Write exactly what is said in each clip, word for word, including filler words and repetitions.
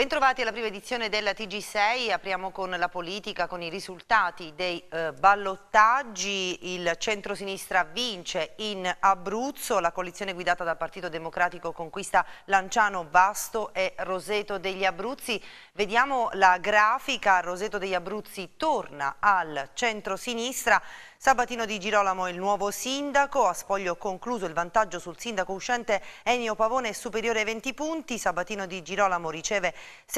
Bentrovati alla prima edizione della T G sei, apriamo con la politica, con i risultati dei eh, ballottaggi. Il centrosinistra vince in Abruzzo, la coalizione guidata dal Partito Democratico conquista Lanciano, Vasto e Roseto degli Abruzzi. Vediamo la grafica, Roseto degli Abruzzi torna al centrosinistra. Sabatino Di Girolamo è il nuovo sindaco, a spoglio concluso il vantaggio sul sindaco uscente Ennio Pavone è superiore ai venti punti, Sabatino Di Girolamo riceve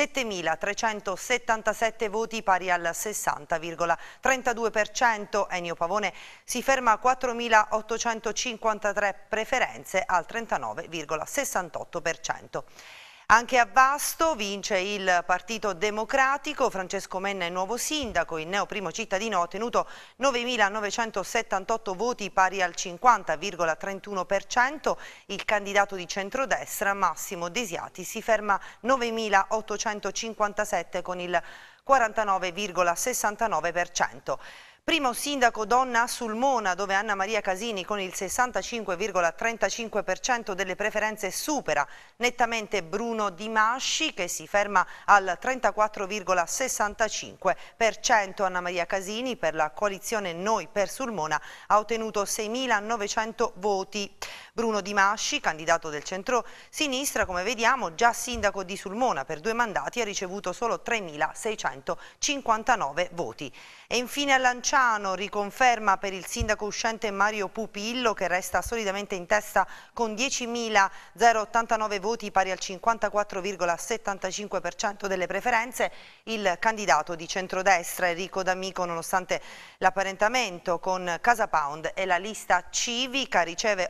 settemilatrecentosettantasette voti pari al sessanta virgola trentadue per cento, Ennio Pavone si ferma a quattromilaottocentocinquantatré preferenze al trentanove virgola sessantotto per cento. Anche a Vasto vince il Partito Democratico, Francesco Menna è nuovo sindaco, il neo primo cittadino ha ottenuto novemilanovecentosettantotto voti pari al cinquanta virgola trentuno per cento, il candidato di centrodestra Massimo Desiati si ferma a novemilaottocentocinquantasette con il quarantanove virgola sessantanove per cento. Primo sindaco donna a Sulmona, dove Anna Maria Casini con il sessantacinque virgola trentacinque per cento delle preferenze supera nettamente Bruno Di Masci che si ferma al trentaquattro virgola sessantacinque per cento. Anna Maria Casini per la coalizione Noi per Sulmona ha ottenuto seimilanovecento voti. Bruno Di Masci, candidato del centro-sinistra, come vediamo già sindaco di Sulmona per due mandati, ha ricevuto solo tremilaseicentocinquantanove voti. E infine a Lanciano riconferma per il sindaco uscente Mario Pupillo che resta solidamente in testa con diecimilaottantanove voti pari al cinquantaquattro virgola settantacinque per cento delle preferenze. Il candidato di centrodestra Enrico D'Amico, nonostante l'apparentamento con Casa Pound e la lista civica, riceve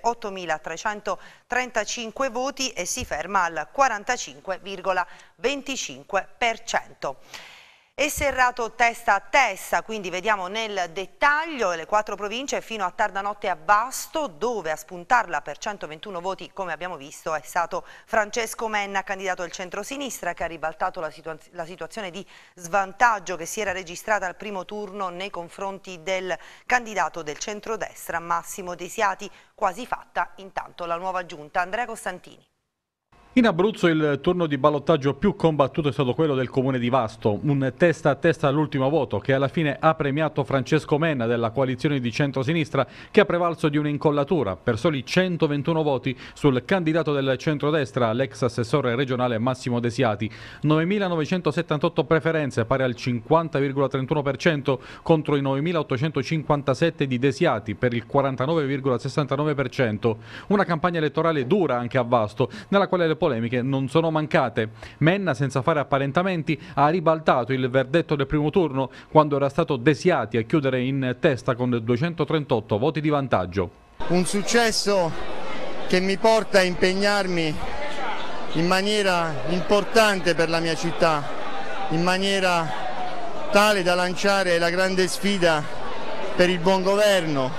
ottomilatrecentotrentacinque voti e si ferma al quarantacinque virgola venticinque per cento. E serrato testa a testa, quindi vediamo nel dettaglio le quattro province fino a tarda notte a Vasto, dove a spuntarla per centoventuno voti, come abbiamo visto, è stato Francesco Menna, candidato del centrosinistra, che ha ribaltato la, situa la situazione di svantaggio che si era registrata al primo turno nei confronti del candidato del centrodestra Massimo Desiati, quasi fatta intanto la nuova giunta. Andrea Costantini. In Abruzzo il turno di ballottaggio più combattuto è stato quello del comune di Vasto, un testa a testa all'ultimo voto che alla fine ha premiato Francesco Menna della coalizione di centrosinistra che ha prevalso di un'incollatura per soli centoventuno voti sul candidato del centrodestra, l'ex assessore regionale Massimo Desiati, novemilanovecentosettantotto preferenze pari al cinquanta virgola trentuno per cento contro i novemilaottocentocinquantasette di Desiati per il quarantanove virgola sessantanove per cento. Una campagna elettorale dura anche a Vasto, nella quale le polemiche non sono mancate. Menna, senza fare apparentamenti, ha ribaltato il verdetto del primo turno quando era stato Desiati a chiudere in testa con duecentotrentotto voti di vantaggio. Un successo che mi porta a impegnarmi in maniera importante per la mia città, in maniera tale da lanciare la grande sfida per il buon governo,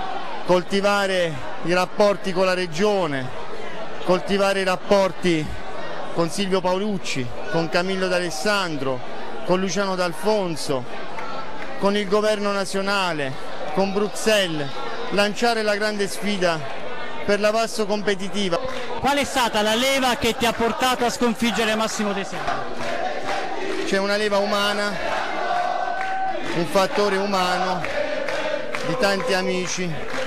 coltivare i rapporti con la regione, coltivare i rapporti con Silvio Paolucci, con Camillo D'Alessandro, con Luciano D'Alfonso, con il governo nazionale, con Bruxelles, lanciare la grande sfida per la Vasto competitiva. Qual è stata la leva che ti ha portato a sconfiggere Massimo Desiati? C'è una leva umana, un fattore umano, di tanti amici,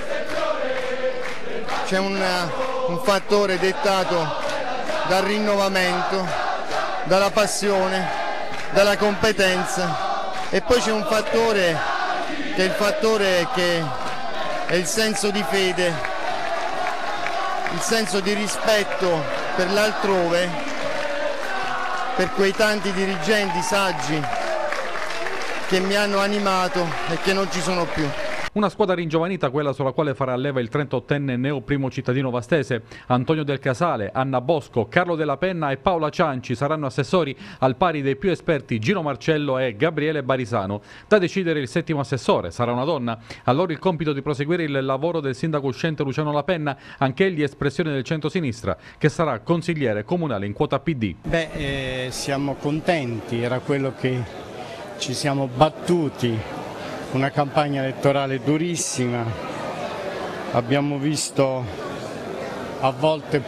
c'è una un fattore dettato dal rinnovamento, dalla passione, dalla competenza e poi c'è un fattore che è il fattore che è il senso di fede, il senso di rispetto per l'altrove, per quei tanti dirigenti saggi che mi hanno animato e che non ci sono più. Una squadra ringiovanita, quella sulla quale farà leva il trentottenne neo primo cittadino vastese. Antonio Del Casale, Anna Bosco, Carlo Della Penna e Paola Cianci saranno assessori al pari dei più esperti Gino Marcello e Gabriele Barisano. Da decidere il settimo assessore, sarà una donna. A loro il compito di proseguire il lavoro del sindaco uscente Luciano La Penna, anch'egli espressione del centrosinistra, che sarà consigliere comunale in quota P D. Beh, eh, siamo contenti, era quello che ci siamo battuti. Una campagna elettorale durissima, abbiamo visto a volte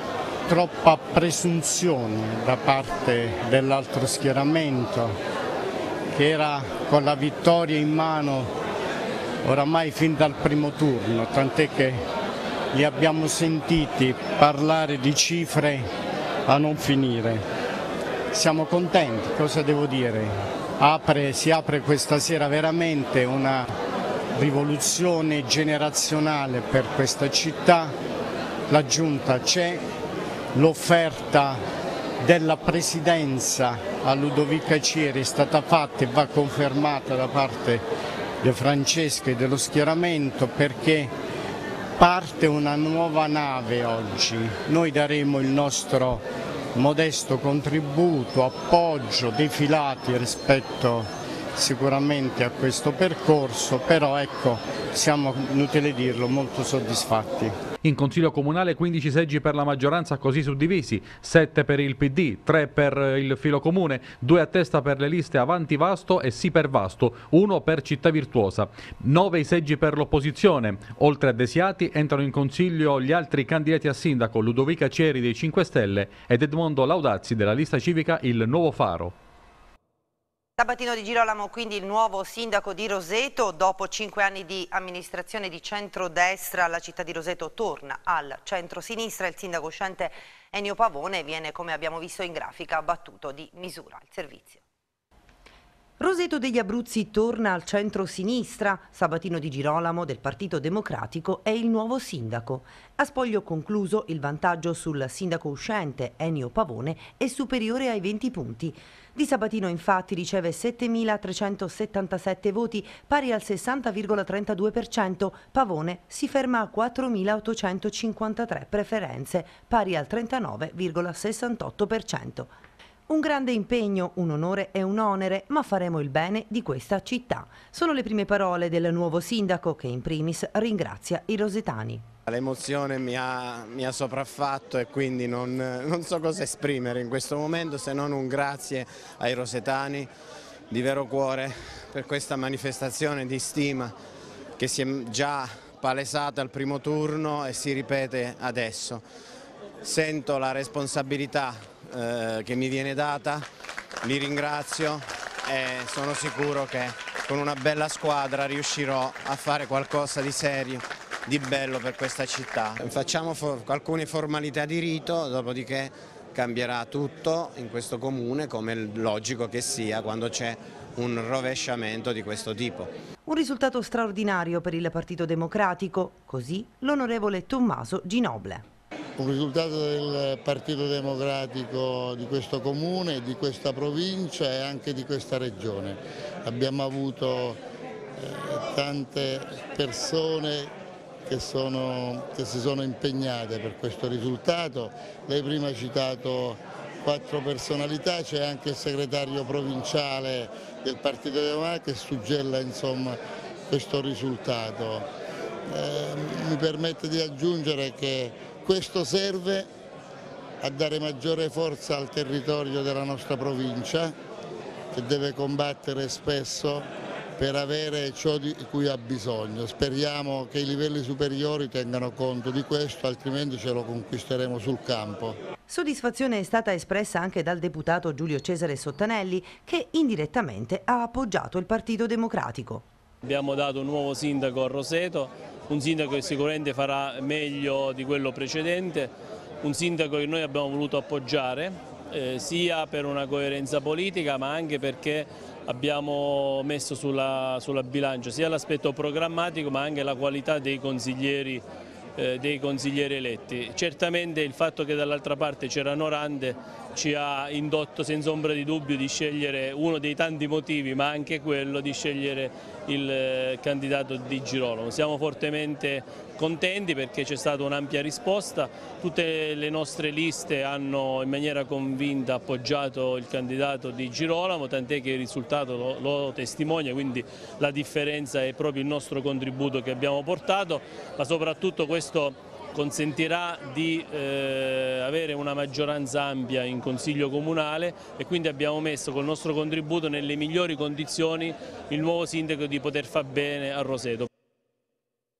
troppa presunzione da parte dell'altro schieramento, che era con la vittoria in mano oramai fin dal primo turno, tant'è che li abbiamo sentiti parlare di cifre a non finire. Siamo contenti, cosa devo dire? Apre, si apre questa sera veramente una rivoluzione generazionale per questa città, la giunta c'è, l'offerta della presidenza a Ludovica Cieri è stata fatta e va confermata da parte di Francesca e dello schieramento, perché parte una nuova nave oggi. Noi daremo il nostro modesto contributo, appoggio, defilati rispetto sicuramente a questo percorso, però ecco, siamo, inutile dirlo, molto soddisfatti. In Consiglio Comunale quindici seggi per la maggioranza così suddivisi, sette per il P D, tre per il Filo Comune, due a testa per le liste Avanti Vasto e Sì per Vasto, uno per Città Virtuosa, nove i seggi per l'opposizione. Oltre a Desiati entrano in Consiglio gli altri candidati a sindaco, Ludovica Cieri dei cinque Stelle ed Edmondo Laudazzi della lista civica Il Nuovo Faro. Sabatino Di Girolamo, quindi il nuovo sindaco di Roseto. Dopo cinque anni di amministrazione di centrodestra, la città di Roseto torna al centro-sinistra. Il sindaco uscente Ennio Pavone viene, come abbiamo visto in grafica, battuto di misura. Il servizio. Roseto degli Abruzzi torna al centro-sinistra. Sabatino Di Girolamo del Partito Democratico è il nuovo sindaco. A spoglio concluso, il vantaggio sul sindaco uscente Ennio Pavone è superiore ai venti punti. Di Sabatino infatti riceve settemilatrecentosettantasette voti, pari al sessanta virgola trentadue per cento. Pavone si ferma a quattromilaottocentocinquantatré preferenze, pari al trentanove virgola sessantotto per cento. Un grande impegno, un onore e un onere, ma faremo il bene di questa città. Sono le prime parole del nuovo sindaco che in primis ringrazia i rosetani. L'emozione mi ha, mi ha sopraffatto e quindi non, non so cosa esprimere in questo momento se non un grazie ai rosetani di vero cuore per questa manifestazione di stima che si è già palesata al primo turno e si ripete adesso. Sento la responsabilità eh, che mi viene data, li ringrazio e sono sicuro che con una bella squadra riuscirò a fare qualcosa di serio, di bello per questa città. Facciamo for- alcune formalità di rito, dopodiché cambierà tutto in questo comune, come è logico che sia quando c'è un rovesciamento di questo tipo. Un risultato straordinario per il Partito Democratico, così l'onorevole Tommaso Ginoble. Un risultato del Partito Democratico di questo comune, di questa provincia e anche di questa regione. Abbiamo avuto eh, tante persone Che, sono, che si sono impegnate per questo risultato. Lei prima ha citato quattro personalità, c'è anche il segretario provinciale del Partito Democratico che suggella insomma, questo risultato. Eh, mi permette di aggiungere che questo serve a dare maggiore forza al territorio della nostra provincia, che deve combattere spesso per avere ciò di cui ha bisogno. Speriamo che i livelli superiori tengano conto di questo, altrimenti ce lo conquisteremo sul campo. Soddisfazione è stata espressa anche dal deputato Giulio Cesare Sottanelli, che indirettamente ha appoggiato il Partito Democratico. Abbiamo dato un nuovo sindaco a Roseto, un sindaco che sicuramente farà meglio di quello precedente, un sindaco che noi abbiamo voluto appoggiare, eh, sia per una coerenza politica ma anche perché abbiamo messo sulla, sulla bilancia sia l'aspetto programmatico ma anche la qualità dei consiglieri, eh, dei consiglieri eletti. Certamente il fatto che dall'altra parte c'era Norande ci ha indotto senza ombra di dubbio di scegliere uno dei tanti motivi, ma anche quello di scegliere il eh, candidato Di Girolamo. Siamo fortemente contenti perché c'è stata un'ampia risposta, tutte le nostre liste hanno in maniera convinta appoggiato il candidato Di Girolamo, tant'è che il risultato lo, lo testimonia, quindi la differenza è proprio il nostro contributo che abbiamo portato, ma soprattutto questo consentirà di eh, avere una maggioranza ampia in Consiglio Comunale e quindi abbiamo messo col nostro contributo nelle migliori condizioni il nuovo sindaco di poter far bene a Roseto.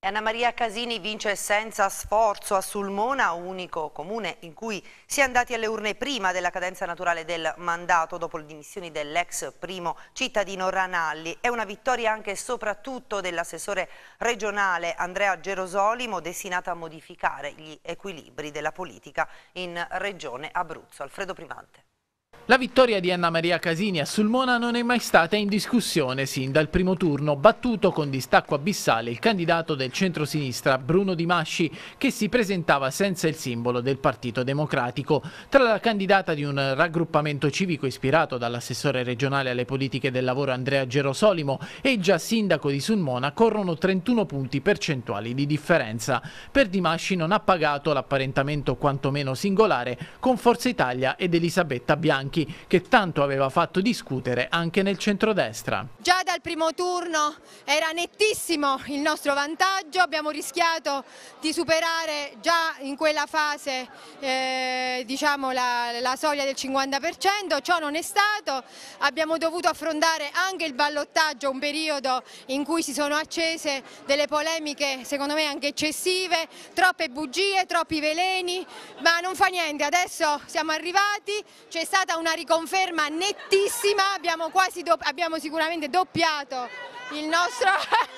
E Anna Maria Casini vince senza sforzo a Sulmona, unico comune in cui si è andati alle urne prima della cadenza naturale del mandato dopo le dimissioni dell'ex primo cittadino Ranalli. È una vittoria anche e soprattutto dell'assessore regionale Andrea Gerosolimo, destinata a modificare gli equilibri della politica in Regione Abruzzo. Alfredo Primante. La vittoria di Anna Maria Casini a Sulmona non è mai stata in discussione sin dal primo turno, battuto con distacco abissale il candidato del centrosinistra Bruno Di Masci, che si presentava senza il simbolo del Partito Democratico. Tra la candidata di un raggruppamento civico ispirato dall'assessore regionale alle politiche del lavoro Andrea Gerosolimo e il già sindaco di Sulmona corrono trentuno punti percentuali di differenza. Per Di Masci non ha pagato l'apparentamento quantomeno singolare con Forza Italia ed Elisabetta Bianchi, che tanto aveva fatto discutere anche nel centrodestra. Già dal primo turno era nettissimo il nostro vantaggio, abbiamo rischiato di superare già in quella fase eh, diciamo la, la soglia del cinquanta per cento, ciò non è stato, abbiamo dovuto affrontare anche il ballottaggio, un periodo in cui si sono accese delle polemiche secondo me anche eccessive, troppe bugie, troppi veleni, ma non fa niente, adesso siamo arrivati, c'è stata una riconferma nettissima, abbiamo, quasi do abbiamo sicuramente doppiato il nostro...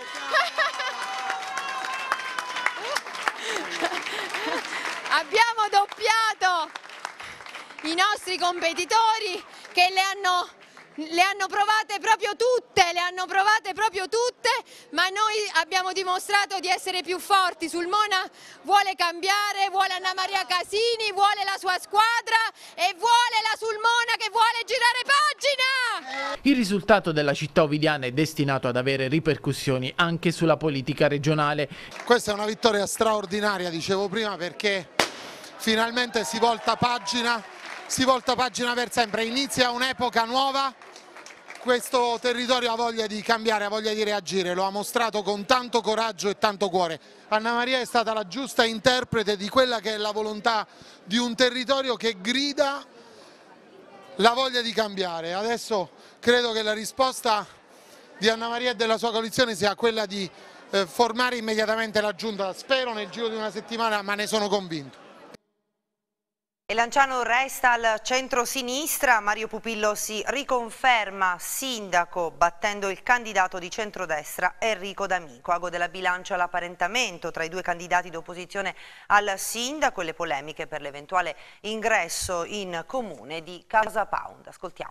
abbiamo doppiato i nostri competitori che le hanno... Le hanno provate proprio tutte, le hanno provate proprio tutte, ma noi abbiamo dimostrato di essere più forti. Sulmona vuole cambiare, vuole Anna Maria Casini, vuole la sua squadra e vuole la Sulmona che vuole girare pagina! Il risultato della città ovidiana è destinato ad avere ripercussioni anche sulla politica regionale. Questa è una vittoria straordinaria, dicevo prima, perché finalmente si volta pagina, si volta pagina per sempre, inizia un'epoca nuova. Questo territorio ha voglia di cambiare, ha voglia di reagire, lo ha mostrato con tanto coraggio e tanto cuore. Anna Maria è stata la giusta interprete di quella che è la volontà di un territorio che grida la voglia di cambiare. Adesso credo che la risposta di Anna Maria e della sua coalizione sia quella di eh, formare immediatamente la giunta, spero nel giro di una settimana, ma ne sono convinto. E Lanciano resta al centro-sinistra, Mario Pupillo si riconferma sindaco battendo il candidato di centrodestra Enrico D'Amico. Ago della bilancia l'apparentamento tra i due candidati d'opposizione al sindaco e le polemiche per l'eventuale ingresso in comune di Casa Pound. Ascoltiamo.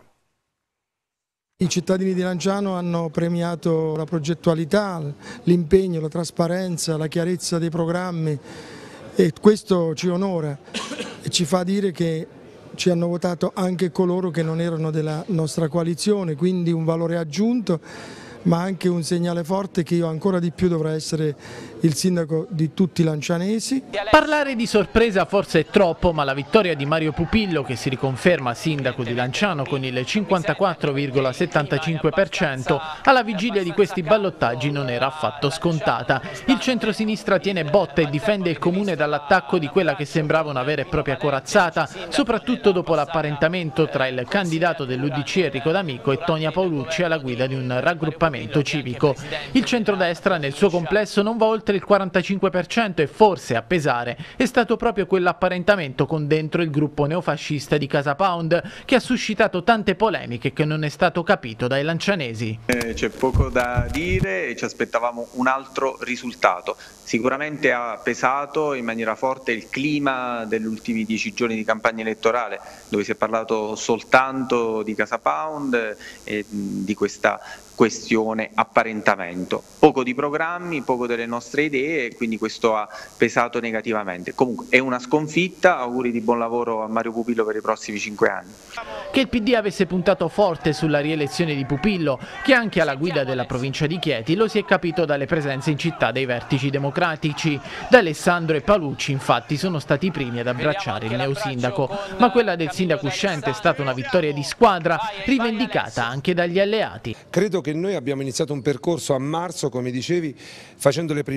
I cittadini di Lanciano hanno premiato la progettualità, l'impegno, la trasparenza, la chiarezza dei programmi e questo ci onora e ci fa dire che ci hanno votato anche coloro che non erano della nostra coalizione, quindi un valore aggiunto, ma anche un segnale forte che io ancora di più dovrò essere il sindaco di tutti i lancianesi. Parlare di sorpresa forse è troppo, ma la vittoria di Mario Pupillo, che si riconferma sindaco di Lanciano con il cinquantaquattro virgola settantacinque per cento, alla vigilia di questi ballottaggi non era affatto scontata. Il centrosinistra tiene botta e difende il comune dall'attacco di quella che sembrava una vera e propria corazzata, soprattutto dopo l'apparentamento tra il candidato dell'U D C Enrico D'Amico e Tonia Paolucci alla guida di un raggruppamento civico. Il centrodestra nel suo complesso non va oltre il quarantacinque per cento e forse a pesare è stato proprio quell'apparentamento con dentro il gruppo neofascista di Casa Pound che ha suscitato tante polemiche che non è stato capito dai lancianesi. Eh, c'è poco da dire e ci aspettavamo un altro risultato. Sicuramente ha pesato in maniera forte il clima degli ultimi dieci giorni di campagna elettorale, dove si è parlato soltanto di Casa Pound e di questa questione apparentamento. Poco di programmi, poco delle nostre idee e quindi questo ha pesato negativamente. Comunque è una sconfitta, auguri di buon lavoro a Mario Pupillo per i prossimi cinque anni. Che il P D avesse puntato forte sulla rielezione di Pupillo, che anche alla guida della provincia di Chieti, lo si è capito dalle presenze in città dei vertici democratici. D'Alessandro e Paolucci infatti sono stati i primi ad abbracciare il neosindaco, ma quella del sindaco uscente è stata una vittoria di squadra rivendicata anche dagli alleati. Credo che noi abbiamo iniziato un percorso a marzo, come dicevi, facendo le primarie.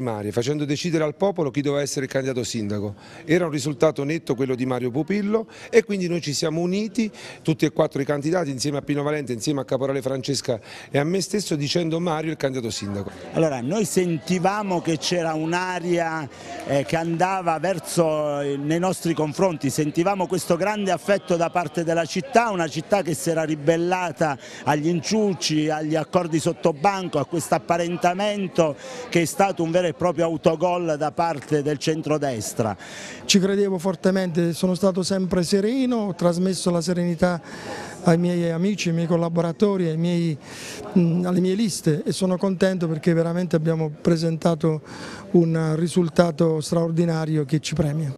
primarie, facendo decidere al popolo chi doveva essere il candidato sindaco. Era un risultato netto quello di Mario Pupillo e quindi noi ci siamo uniti, tutti e quattro i candidati, insieme a Pino Valente, insieme a Caporale Francesca e a me stesso, dicendo Mario il candidato sindaco. Allora, noi sentivamo che c'era un'aria eh, che andava verso eh, nei nostri confronti, sentivamo questo grande affetto da parte della città, una città che si era ribellata agli inciuci, agli accordi sottobanco, a questo apparentamento che è stato un vero e proprio autogol da parte del centrodestra. Ci credevo fortemente, sono stato sempre sereno, ho trasmesso la serenità ai miei amici, ai miei collaboratori, ai miei, mh, alle mie liste e sono contento perché veramente abbiamo presentato un risultato straordinario che ci premia.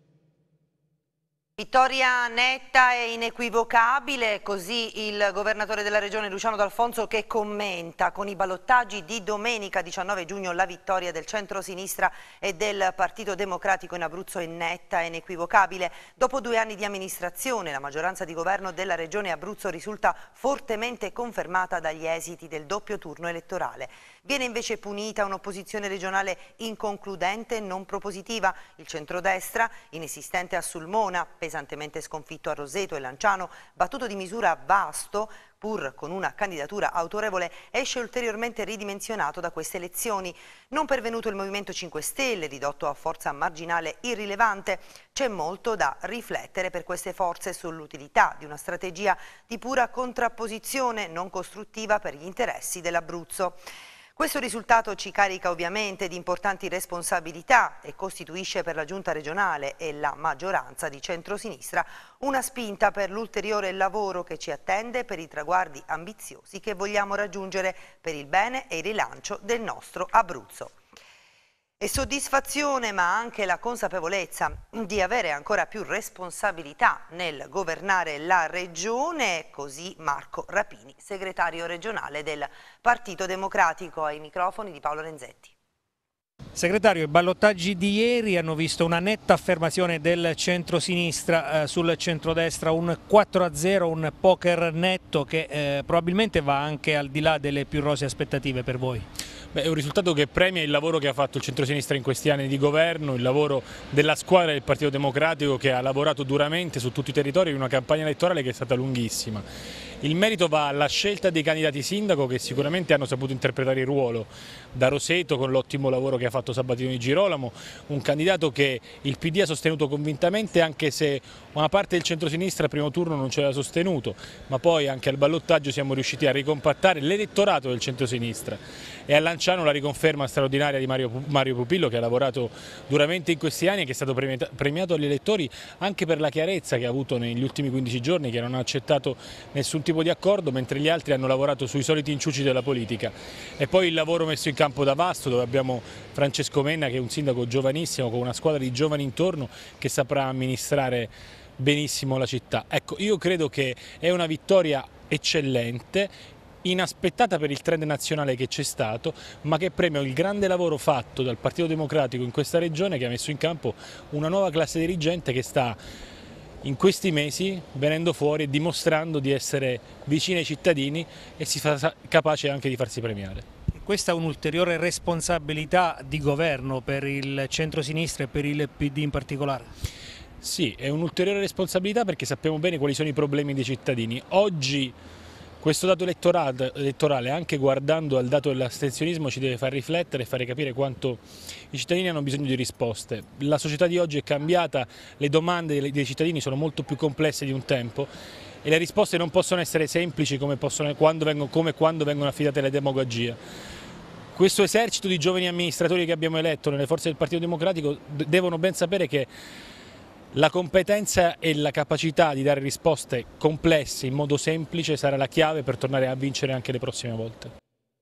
Vittoria netta e inequivocabile, così il governatore della regione Luciano D'Alfonso che commenta con i ballottaggi di domenica diciannove giugno la vittoria del centro-sinistra e del Partito Democratico in Abruzzo è netta e inequivocabile. Dopo due anni di amministrazione la maggioranza di governo della regione Abruzzo risulta fortemente confermata dagli esiti del doppio turno elettorale. Viene invece punita un'opposizione regionale inconcludente e non propositiva. Il centrodestra, inesistente a Sulmona, pesantemente sconfitto a Roseto e Lanciano, battuto di misura Vasto, pur con una candidatura autorevole, esce ulteriormente ridimensionato da queste elezioni. Non pervenuto il Movimento cinque Stelle, ridotto a forza marginale irrilevante, c'è molto da riflettere per queste forze sull'utilità di una strategia di pura contrapposizione non costruttiva per gli interessi dell'Abruzzo. Questo risultato ci carica ovviamente di importanti responsabilità e costituisce per la Giunta regionale e la maggioranza di centrosinistra una spinta per l'ulteriore lavoro che ci attende per i traguardi ambiziosi che vogliamo raggiungere per il bene e il rilancio del nostro Abruzzo. E soddisfazione ma anche la consapevolezza di avere ancora più responsabilità nel governare la regione, così Marco Rapini, segretario regionale del Partito Democratico, ai microfoni di Paolo Renzetti. Segretario, i ballottaggi di ieri hanno visto una netta affermazione del centro-sinistra eh, sul centrodestra, un quattro a zero, un poker netto che eh, probabilmente va anche al di là delle più rosee aspettative per voi. Beh, è un risultato che premia il lavoro che ha fatto il centro-sinistra in questi anni di governo, il lavoro della squadra del Partito Democratico che ha lavorato duramente su tutti i territori in una campagna elettorale che è stata lunghissima. Il merito va alla scelta dei candidati sindaco che sicuramente hanno saputo interpretare il ruolo, da Roseto con l'ottimo lavoro che ha fatto Sabatino di Girolamo, un candidato che il P D ha sostenuto convintamente anche se una parte del centro-sinistra al primo turno non ce l'ha sostenuto, ma poi anche al ballottaggio siamo riusciti a ricompattare l'elettorato del centro-sinistra e a Lanciano la riconferma straordinaria di Mario, Mario Pupillo che ha lavorato duramente in questi anni e che è stato premiato agli elettori anche per la chiarezza che ha avuto negli ultimi quindici giorni, che non ha accettato nessun tipo di accordo, mentre gli altri hanno lavorato sui soliti inciuci della politica. E poi il lavoro messo in campo da Vasto, dove abbiamo Francesco Menna che è un sindaco giovanissimo con una squadra di giovani intorno che saprà amministrare benissimo la città. Ecco, io credo che è una vittoria eccellente, inaspettata per il trend nazionale che c'è stato, ma che premia il grande lavoro fatto dal Partito Democratico in questa regione, che ha messo in campo una nuova classe dirigente che sta in questi mesi venendo fuori e dimostrando di essere vicini ai cittadini e si fa capace anche di farsi premiare. Questa è un'ulteriore responsabilità di governo per il centro-sinistra e per il P D in particolare? Sì, è un'ulteriore responsabilità perché sappiamo bene quali sono i problemi dei cittadini. Oggi questo dato elettorale, elettorale, anche guardando al dato dell'astensionismo, ci deve far riflettere e fare capire quanto i cittadini hanno bisogno di risposte. La società di oggi è cambiata, le domande dei cittadini sono molto più complesse di un tempo e le risposte non possono essere semplici come, possono, quando vengono, come quando vengono affidate alle demagogie. Questo esercito di giovani amministratori che abbiamo eletto nelle forze del Partito Democratico devono ben sapere che la competenza e la capacità di dare risposte complesse in modo semplice sarà la chiave per tornare a vincere anche le prossime volte.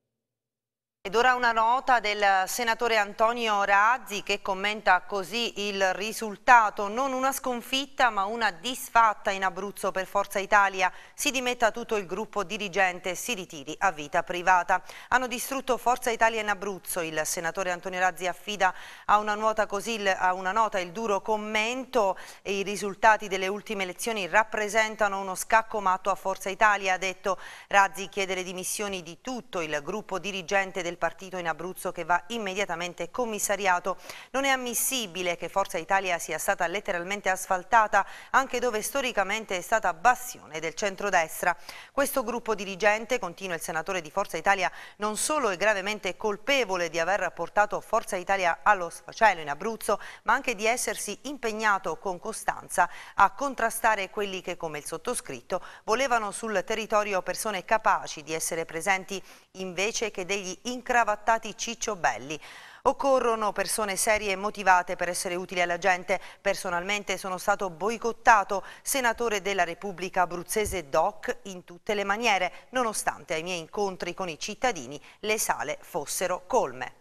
Ed ora una nota del senatore Antonio Razzi che commenta così il risultato: non una sconfitta ma una disfatta in Abruzzo per Forza Italia, si dimetta tutto il gruppo dirigente e si ritiri a vita privata. Hanno distrutto Forza Italia in Abruzzo, il senatore Antonio Razzi affida a una nota così il, a una nota il duro commento: e i risultati delle ultime elezioni rappresentano uno scacco matto a Forza Italia, ha detto Razzi. Chiede le dimissioni di tutto il gruppo dirigente del partito in Abruzzo che va immediatamente commissariato. Non è ammissibile che Forza Italia sia stata letteralmente asfaltata anche dove storicamente è stata bastione del centrodestra. Questo gruppo dirigente, continua il senatore di Forza Italia, non solo è gravemente colpevole di aver portato Forza Italia allo sfacelo in Abruzzo, ma anche di essersi impegnato con costanza a contrastare quelli che, come il sottoscritto, volevano sul territorio persone capaci di essere presenti invece che degli incravattati cicciobelli. Occorrono persone serie e motivate per essere utili alla gente. Personalmente sono stato boicottato senatore della Repubblica abruzzese doc in tutte le maniere, nonostante ai miei incontri con i cittadini le sale fossero colme.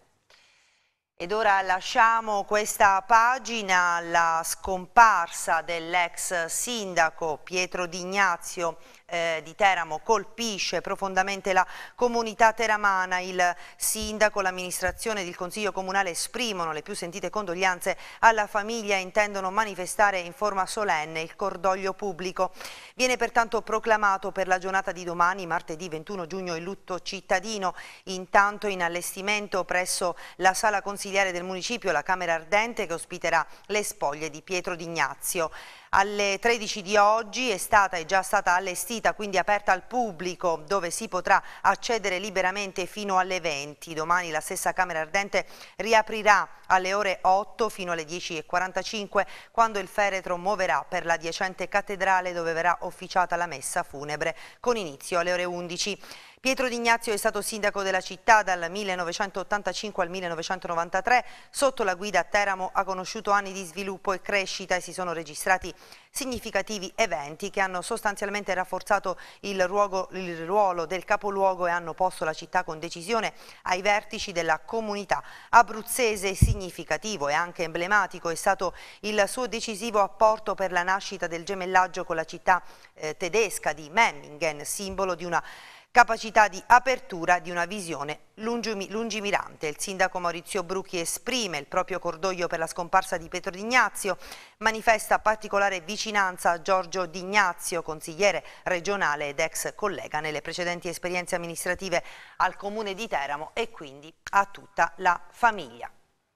Ed ora lasciamo questa pagina, la scomparsa dell'ex sindaco Pietro D'Ignazio eh, di Teramo colpisce profondamente la comunità teramana. Il sindaco, l'amministrazione ed il consiglio comunale esprimono le più sentite condoglianze alla famiglia e intendono manifestare in forma solenne il cordoglio pubblico. Viene pertanto proclamato per la giornata di domani, martedì ventuno giugno, il lutto cittadino. Intanto in allestimento presso la sala consigliare del municipio la Camera Ardente che ospiterà le spoglie di Pietro D'Ignazio. Alle tredici di oggi è stata e già stata allestita, quindi aperta al pubblico, dove si potrà accedere liberamente fino alle venti. Domani la stessa Camera Ardente riaprirà alle ore otto fino alle dieci e quarantacinque, quando il feretro muoverà per la adiacente cattedrale, dove verrà officiata la messa funebre con inizio alle ore undici. Pietro D'Ignazio è stato sindaco della città dal millenovecentottantacinque al millenovecentonovantatré. Sotto la guida Teramo ha conosciuto anni di sviluppo e crescita e si sono registrati significativi eventi che hanno sostanzialmente rafforzato il ruolo, il ruolo del capoluogo e hanno posto la città con decisione ai vertici della comunità abruzzese. Significativo e anche emblematico è stato il suo decisivo apporto per la nascita del gemellaggio con la città eh, tedesca di Memmingen, simbolo di una capacità di apertura, di una visione lungimirante. Il sindaco Maurizio Brucchi esprime il proprio cordoglio per la scomparsa di Pietro D'Ignazio, manifesta particolare vicinanza a Giorgio D'Ignazio, consigliere regionale ed ex collega nelle precedenti esperienze amministrative al comune di Teramo, e quindi a tutta la famiglia.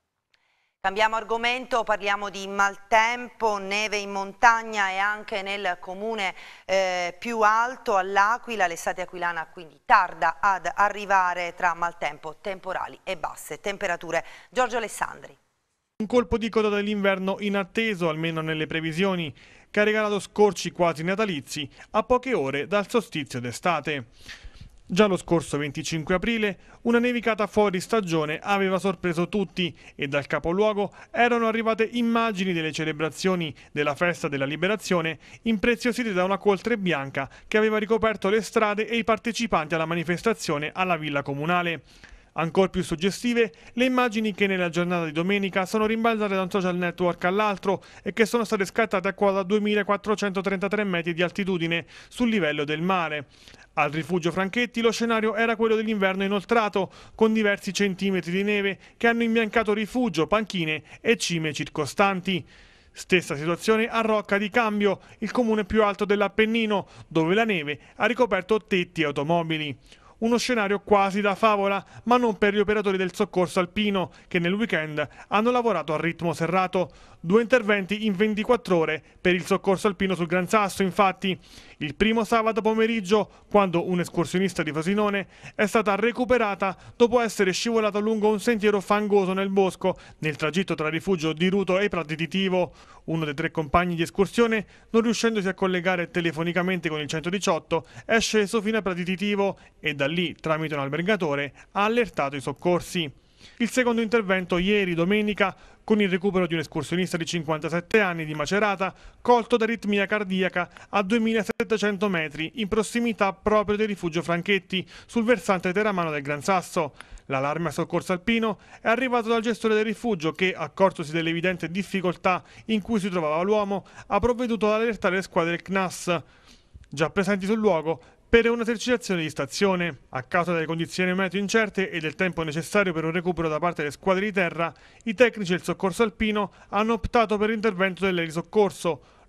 Cambiamo argomento, parliamo di maltempo, neve in montagna e anche nel comune eh, più alto, all'Aquila. L'estate aquilana quindi tarda ad arrivare tra maltempo, temporali e basse temperature. Giorgio Alessandri. Un colpo di coda dell'inverno inatteso, almeno nelle previsioni, che ha regalato scorci quasi natalizi a poche ore dal solstizio d'estate. Già lo scorso venticinque aprile una nevicata fuori stagione aveva sorpreso tutti e dal capoluogo erano arrivate immagini delle celebrazioni della festa della liberazione impreziosite da una coltre bianca che aveva ricoperto le strade e i partecipanti alla manifestazione alla villa comunale. Ancor più suggestive le immagini che nella giornata di domenica sono rimbalzate da un social network all'altro e che sono state scattate a quota duemilaquattrocentotrentatré metri di altitudine sul livello del mare. Al rifugio Franchetti lo scenario era quello dell'inverno inoltrato, con diversi centimetri di neve che hanno imbiancato rifugio, panchine e cime circostanti. Stessa situazione a Rocca di Cambio, il comune più alto dell'Appennino, dove la neve ha ricoperto tetti e automobili. Uno scenario quasi da favola, ma non per gli operatori del soccorso alpino, che nel weekend hanno lavorato a ritmo serrato. Due interventi in ventiquattro ore per il soccorso alpino sul Gran Sasso, infatti. Il primo sabato pomeriggio, quando un escursionista di Frosinone è stata recuperata dopo essere scivolata lungo un sentiero fangoso nel bosco, nel tragitto tra rifugio di Ruto e Prati di Tivo. Uno dei tre compagni di escursione, non riuscendosi a collegare telefonicamente con il centodiciotto, è sceso fino a Prati di Tivo e da lì, tramite un albergatore, ha allertato i soccorsi. Il secondo intervento ieri, domenica, con il recupero di un escursionista di cinquantasette anni di Macerata, colto da aritmia cardiaca a duemilasettecento metri, in prossimità proprio del rifugio Franchetti, sul versante teramano del Gran Sasso. L'allarme a soccorso alpino è arrivato dal gestore del rifugio che, accortosi dell'evidente difficoltà in cui si trovava l'uomo, ha provveduto ad allertare le squadre del C N A S, già presenti sul luogo, per un'esercitazione di stazione. A causa delle condizioni meteo incerte e del tempo necessario per un recupero da parte delle squadre di terra, i tecnici del soccorso alpino hanno optato per l'intervento dell'elisoccorso.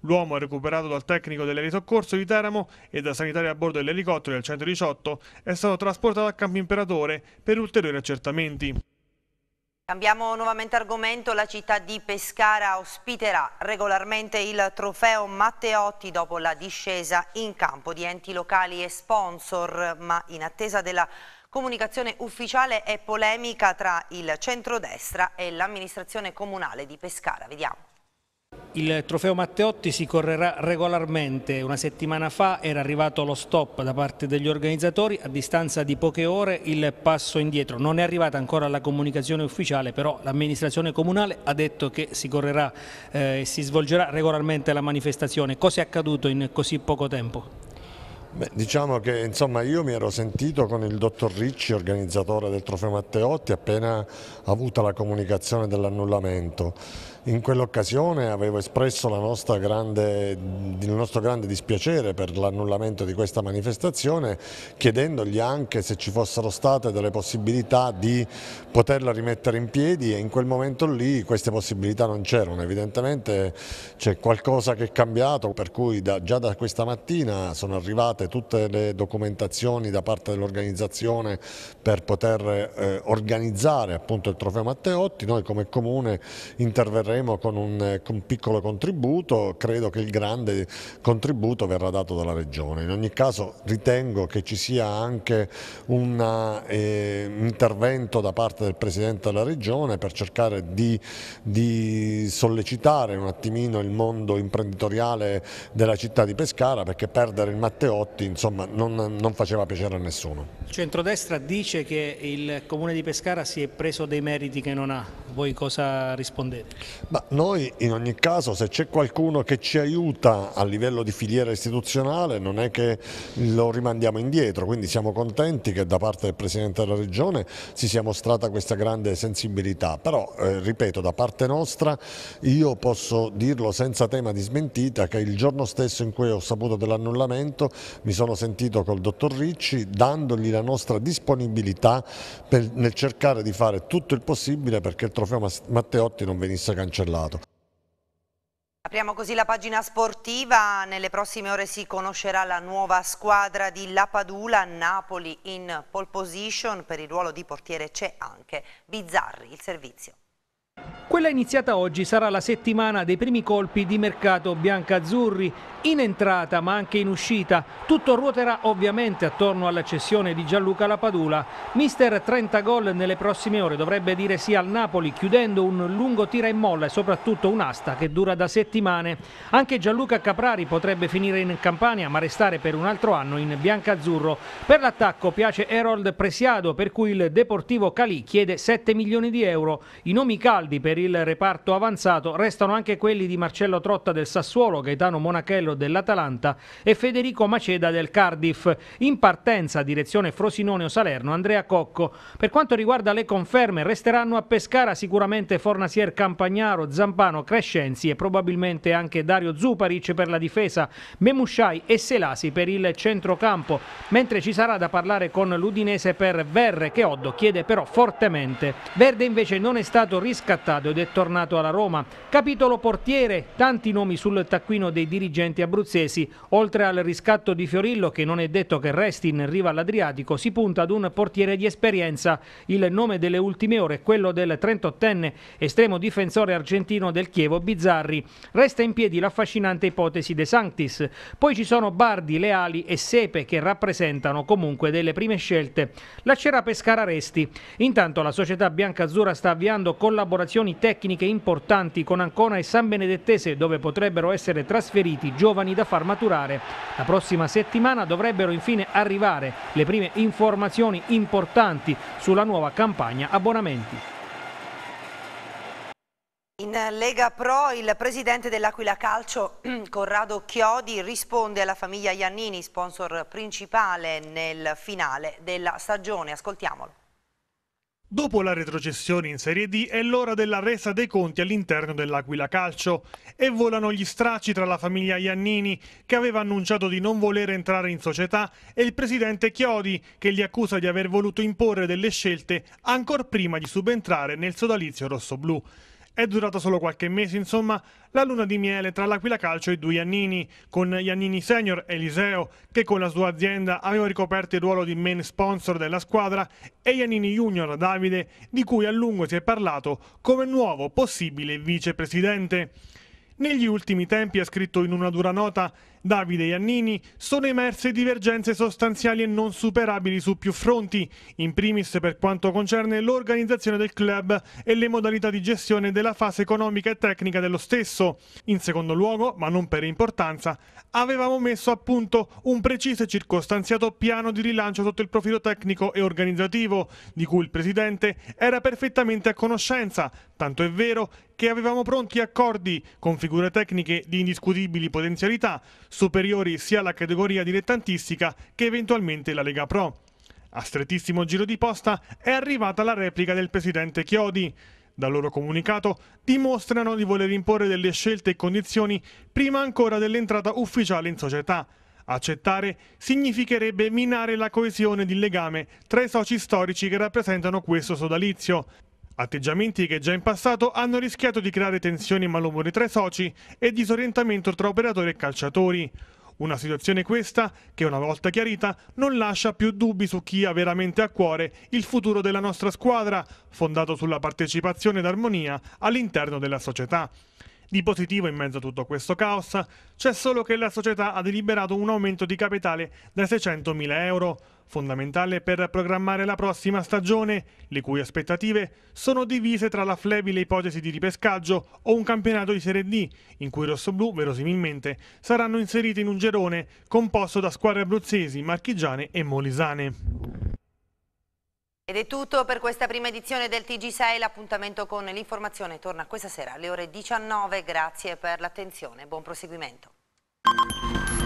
L'uomo è recuperato dal tecnico dell'elisoccorso di Teramo e da sanitari a bordo dell'elicottero del centodiciotto è stato trasportato a Campo Imperatore per ulteriori accertamenti. Cambiamo nuovamente argomento, la città di Pescara ospiterà regolarmente il trofeo Matteotti dopo la discesa in campo di enti locali e sponsor, ma in attesa della comunicazione ufficiale è polemica tra il centrodestra e l'amministrazione comunale di Pescara. Vediamo. Il trofeo Matteotti si correrà regolarmente. Una settimana fa era arrivato lo stop da parte degli organizzatori, a distanza di poche ore il passo indietro. Non è arrivata ancora la comunicazione ufficiale, però l'amministrazione comunale ha detto che si correrà e eh, si svolgerà regolarmente la manifestazione. Cosa è accaduto in così poco tempo? Beh, diciamo che insomma, io mi ero sentito con il dottor Ricci, organizzatore del trofeo Matteotti, appena avuta la comunicazione dell'annullamento. In quell'occasione avevo espresso la nostra grande, il nostro grande dispiacere per l'annullamento di questa manifestazione, chiedendogli anche se ci fossero state delle possibilità di poterla rimettere in piedi, e in quel momento lì queste possibilità non c'erano. Evidentemente c'è qualcosa che è cambiato, per cui da, già da questa mattina sono arrivate tutte le documentazioni da parte dell'organizzazione per poter eh, organizzare appunto il trofeo Matteotti. Noi come comune interverremo con un, con un piccolo contributo. Credo che il grande contributo verrà dato dalla Regione. In ogni caso ritengo che ci sia anche un eh, intervento da parte del Presidente della Regione per cercare di, di sollecitare un attimino il mondo imprenditoriale della città di Pescara, perché perdere il Matteotti insomma, non, non faceva piacere a nessuno. Il centrodestra dice che il Comune di Pescara si è preso dei meriti che non ha. Voi cosa rispondete? Ma noi in ogni caso, se c'è qualcuno che ci aiuta a livello di filiera istituzionale, non è che lo rimandiamo indietro, quindi siamo contenti che da parte del Presidente della Regione si sia mostrata questa grande sensibilità. Però eh, ripeto, da parte nostra io posso dirlo senza tema di smentita che il giorno stesso in cui ho saputo dell'annullamento mi sono sentito col dottor Ricci, dandogli la nostra disponibilità per, nel cercare di fare tutto il possibile perché il trofeo Matteotti non venisse cancellato. Apriamo così la pagina sportiva. Nelle prossime ore si conoscerà la nuova squadra di Lapadula. Napoli in pole position, per il ruolo di portiere c'è anche Bizzarri. Il servizio. Quella iniziata oggi sarà la settimana dei primi colpi di mercato biancazzurri, in entrata ma anche in uscita. Tutto ruoterà ovviamente attorno alla cessione di Gianluca Lapadula. Mister trenta gol nelle prossime ore dovrebbe dire sì al Napoli, chiudendo un lungo tira e molla e soprattutto un'asta che dura da settimane. Anche Gianluca Caprari potrebbe finire in Campania ma restare per un altro anno in biancazzurro. Per l'attacco piace Harold Presiado, per cui il Deportivo Cali chiede sette milioni di euro. I nomi caldi per il reparto avanzato restano anche quelli di Marcello Trotta del Sassuolo, Gaetano Monachello dell'Atalanta e Federico Maceda del Cardiff. In partenza direzione Frosinone-Salerno Andrea Cocco. Per quanto riguarda le conferme, resteranno a Pescara sicuramente Fornasier Campagnaro, Zampano, Crescenzi e probabilmente anche Dario Zuparic per la difesa, Memushai e Selasi per il centrocampo, mentre ci sarà da parlare con l'Udinese per Verre, che Oddo chiede però fortemente. Verde invece non è stato riscattato ed è tornato alla Roma. Capitolo portiere, tanti nomi sul taccuino dei dirigenti abruzzesi. Oltre al riscatto di Fiorillo, che non è detto che resti in riva all'Adriatico, si punta ad un portiere di esperienza. Il nome delle ultime ore è quello del trentottenne estremo difensore argentino del Chievo Bizzarri. Resta in piedi l'affascinante ipotesi De Sanctis. Poi ci sono Bardi, Leali e Sepe, che rappresentano comunque delle prime scelte. Lascerà Pescara resti. Intanto la società biancazzurra sta avviando collaborazioni tecniche importanti con Ancona e San Benedettese, dove potrebbero essere trasferiti giovani da far maturare. La prossima settimana dovrebbero infine arrivare le prime informazioni importanti sulla nuova campagna abbonamenti. In Lega Pro il presidente dell'Aquila Calcio, Corrado Chiodi, risponde alla famiglia Iannini, sponsor principale nel finale della stagione. Ascoltiamolo. Dopo la retrocessione in Serie D è l'ora della resa dei conti all'interno dell'Aquila Calcio e volano gli stracci tra la famiglia Iannini, che aveva annunciato di non voler entrare in società, e il presidente Chiodi, che li accusa di aver voluto imporre delle scelte ancor prima di subentrare nel sodalizio rossoblù. È durata solo qualche mese, insomma, la luna di miele tra l'Aquila Calcio e i due Iannini, con Iannini Senior Eliseo, che con la sua azienda aveva ricoperto il ruolo di main sponsor della squadra, e Iannini Junior Davide, di cui a lungo si è parlato come nuovo possibile vicepresidente. Negli ultimi tempi, ha scritto in una dura nota Davide Iannini, sono emerse divergenze sostanziali e non superabili su più fronti, in primis per quanto concerne l'organizzazione del club e le modalità di gestione della fase economica e tecnica dello stesso. In secondo luogo, ma non per importanza, avevamo messo a punto un preciso e circostanziato piano di rilancio sotto il profilo tecnico e organizzativo, di cui il presidente era perfettamente a conoscenza, tanto è vero che avevamo pronti accordi con figure tecniche di indiscutibili potenzialità, superiori sia alla categoria dilettantistica che eventualmente la Lega Pro. A strettissimo giro di posta è arrivata la replica del presidente Chiodi. Dal loro comunicato dimostrano di voler imporre delle scelte e condizioni prima ancora dell'entrata ufficiale in società. Accettare significherebbe minare la coesione di legame tra i soci storici che rappresentano questo sodalizio. Atteggiamenti che già in passato hanno rischiato di creare tensioni e malumori tra i soci e disorientamento tra operatori e calciatori. Una situazione questa che, una volta chiarita, non lascia più dubbi su chi ha veramente a cuore il futuro della nostra squadra, fondato sulla partecipazione ed armonia all'interno della società. Di positivo in mezzo a tutto questo caos c'è solo che la società ha deliberato un aumento di capitale da seicentomila euro, fondamentale per programmare la prossima stagione, le cui aspettative sono divise tra la flebile ipotesi di ripescaggio o un campionato di Serie D, in cui i rossoblù verosimilmente saranno inseriti in un girone composto da squadre abruzzesi, marchigiane e molisane. Ed è tutto per questa prima edizione del T G sei, l'appuntamento con l'informazione torna questa sera alle ore diciannove, grazie per l'attenzione, buon proseguimento.